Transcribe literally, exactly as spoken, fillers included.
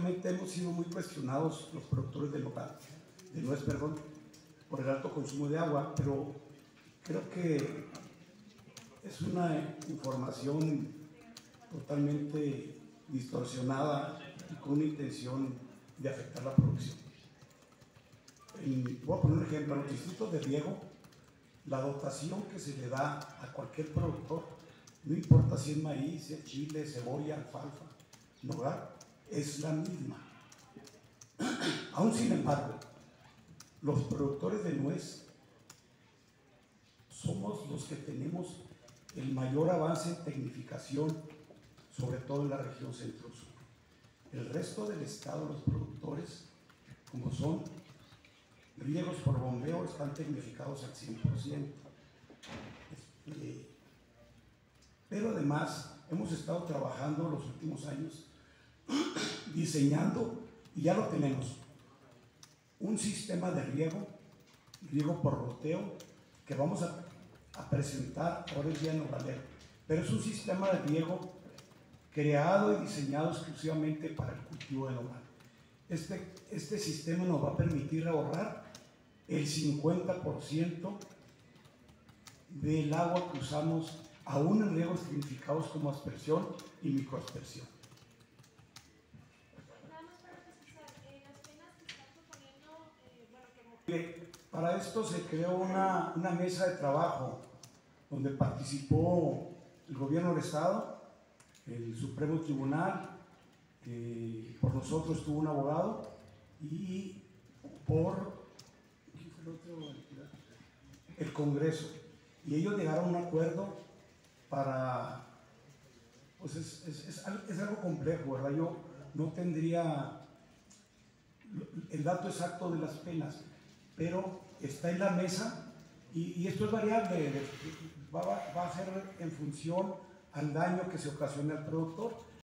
históricamente hemos sido muy cuestionados los productores de local, de nuez, perdón, por el alto consumo de agua, pero creo que es una información totalmente distorsionada y con una intención de afectar la producción. En, voy a poner un ejemplo: en los distritos de riego, la dotación que se le da a cualquier productor, no importa si es maíz, si es chile, cebolla, alfalfa, nogal, es la misma. Aún sin embargo, los productores de nuez somos los que tenemos el mayor avance en tecnificación, sobre todo en la región centro-sur. El resto del estado, los productores, como son riegos por bombeo, están tecnificados al cien por ciento. Este, pero además hemos estado trabajando los últimos años diseñando, y ya lo tenemos, un sistema de riego, riego por roteo, que vamos a, a presentar ahora el día en Nogales, pero es un sistema de riego creado y diseñado exclusivamente para el cultivo de nogal. Este, este sistema nos va a permitir ahorrar el cincuenta por ciento del agua que usamos aún en riegos significados como aspersión y microaspersión. Nada más para precisar, eh, las penas que están proponiendo, eh, bueno, que... Para esto se creó una, una mesa de trabajo donde participó el gobierno del estado, el Supremo Tribunal, eh, por nosotros estuvo un abogado y por ¿quién fue el otro? El Congreso, y ellos llegaron a un acuerdo para, pues es, es, es, es algo complejo, ¿verdad? Yo no tendría el dato exacto de las penas, pero está en la mesa y, y esto es variable, va, va a ser en función al daño que se ocasione al productor.